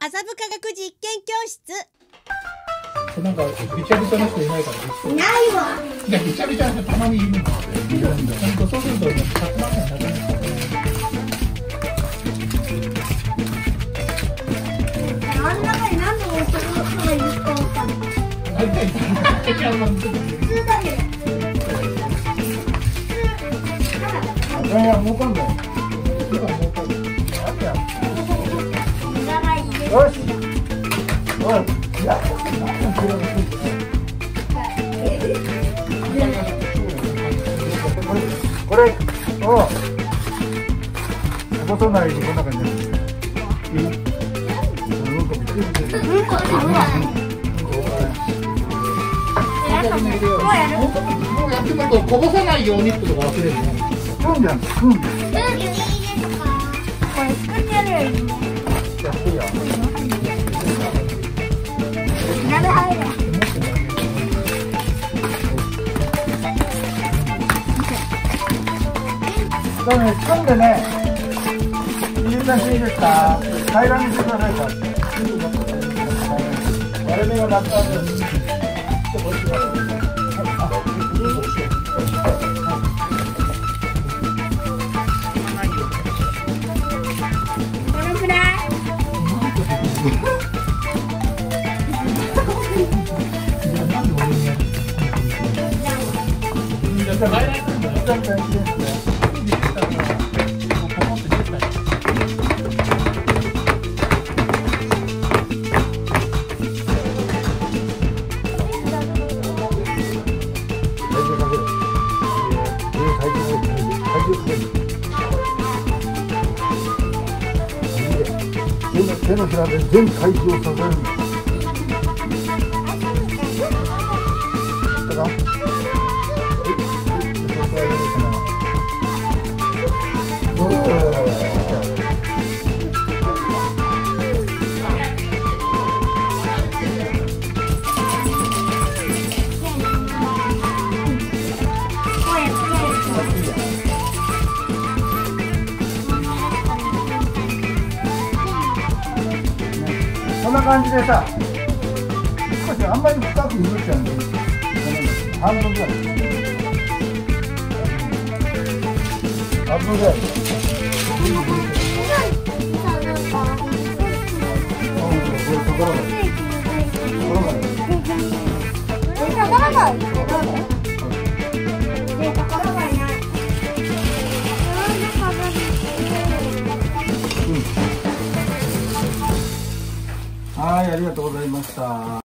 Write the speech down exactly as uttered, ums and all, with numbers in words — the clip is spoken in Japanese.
麻布科学実験教室。 なんかびちゃびちゃな人いないから。 いないわ。 いやびちゃびちゃな人たまにいるんですよ。本当そうするとね、ひゃくまんえんだけですからね。 あん中に何の男の人がいるか分かんない。 大体普通だけど。 いやいや、儲かんない。今儲かんない。何や。よし。おい。やっこれ、おう。こぼさないでこんな感じで。うんこびっくりしてる。うんこ食べない。もうやる？もうやってもこぼさないようにってとこ忘れるね。スプーンじゃん、スプーン。これ作ってやるよりも。 やってるよ。 鍋入る。 そうね、スプーンでね、入れ出していいですか？平らにしてくださいか。割れ目がなくなる。手のひらで全体重を支えるんだ。こんな感じでさ、少しあんまり深く入れちゃうんで、半分ぐらい。半分ぐらい。ところが。ところが。ところが。はい、ありがとうございました。